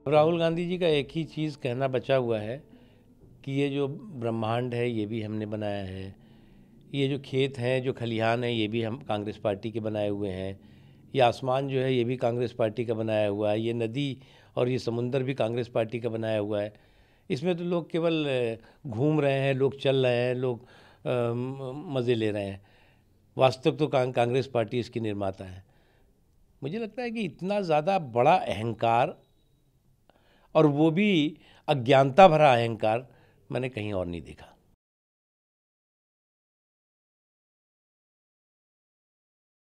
राहुल गांधी जी का एक ही चीज़ कहना बचा हुआ है कि ये जो ब्रह्मांड है ये भी हमने बनाया है, ये जो खेत हैं जो खलिहान है ये भी हम कांग्रेस पार्टी के बनाए हुए हैं, ये आसमान जो है ये भी कांग्रेस पार्टी का बनाया हुआ है, ये नदी और ये समुंदर भी कांग्रेस पार्टी का बनाया हुआ है। इसमें तो लोग केवल घूम रहे हैं, लोग चल रहे हैं, लोग मज़े ले रहे हैं। वास्तव तो कांग्रेस पार्टी इसकी निर्माता है। मुझे लगता है कि इतना ज़्यादा बड़ा अहंकार, और वो भी अज्ञानता भरा अहंकार, मैंने कहीं और नहीं देखा।